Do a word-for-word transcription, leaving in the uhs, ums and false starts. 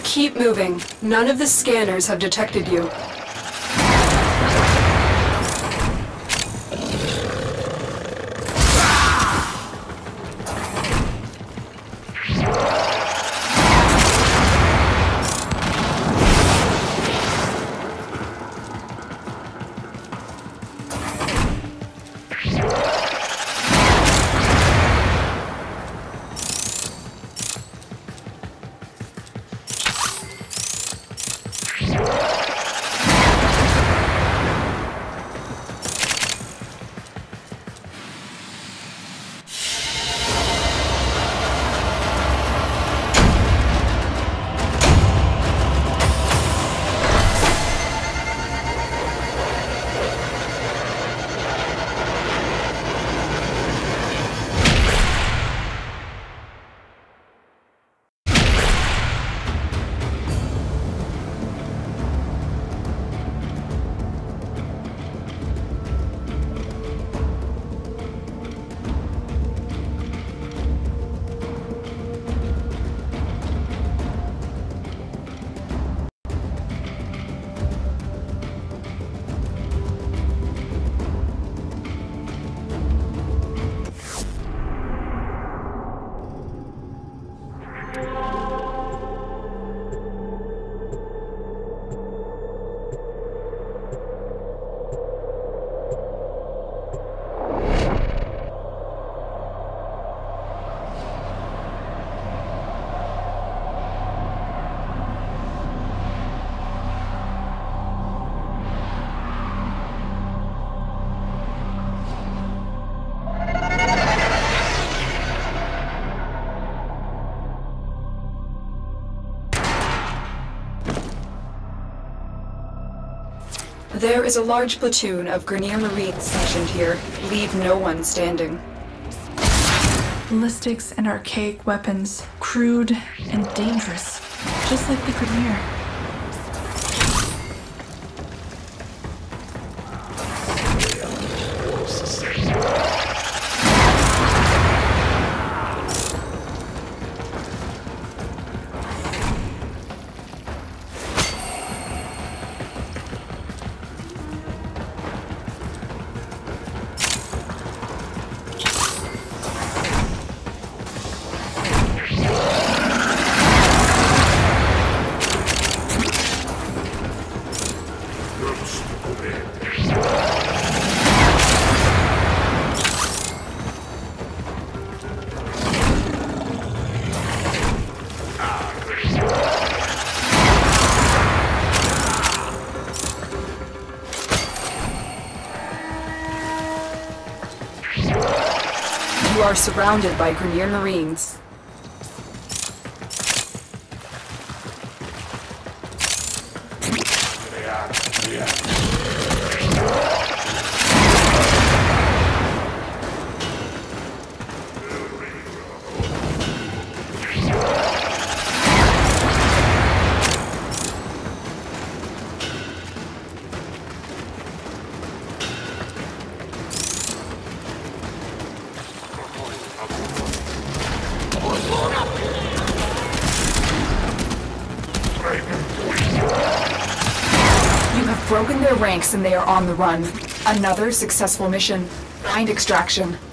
Keep moving. None of the scanners have detected you. There is a large platoon of Grenier Marines stationed here. Leave no one standing. Ballistics and archaic weapons, crude and dangerous, just like the Grenier. You are surrounded by Grenier Marines. Broken their ranks and they are on the run. Another successful mission. Find extraction.